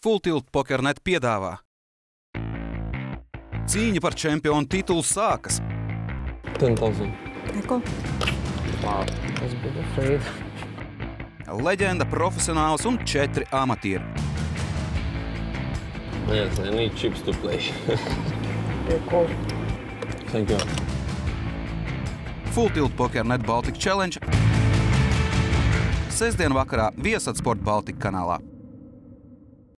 Full Tilt Pokernet piedāvā. Cīņa par čempionu titulu sākas. 10,000. Neko. Wow, es biju afraid. Leģenda, profesionāls un 4 amatieri. Yes, I need chips to play. Cool. Thank you. Full Tilt Pokernet Baltic Challenge. Sestdien vakarā Viasat Sport Baltic kanālā.